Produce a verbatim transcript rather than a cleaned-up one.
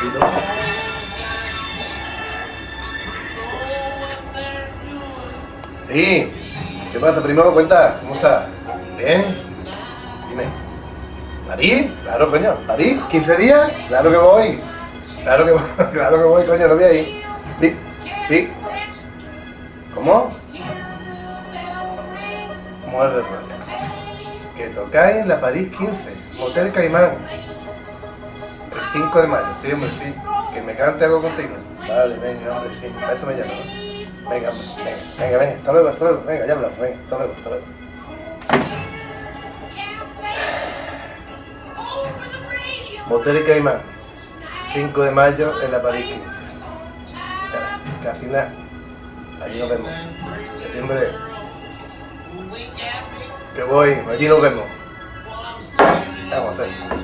Sí. ¿Qué pasa, primo? Cuenta. ¿Cómo estás? ¿Bien? Dime. ¿París? Claro, coño. ¿París? ¿quince días? Claro que voy. Claro que voy, claro que voy, coño, lo voy a ir. Sí. Sí. ¿Cómo? Muerde roca. Que tocáis en la París quince, Motel Caimán. El cinco de mayo, sí, hombre, sí. Que me cante algo contigo. Vale, venga, hombre, sí. A eso me llama, ¿no? Venga, hombre, venga, venga, venga. Hasta luego, hasta luego. Venga, ya hablamos, venga, hasta luego, hasta luego. Motel Caimán, cinco de mayo en la París quince. Ya, casi nada. Allí nos vemos. Septiembre. Que voy, allí nos vemos. ¿Qué vamos a hacer?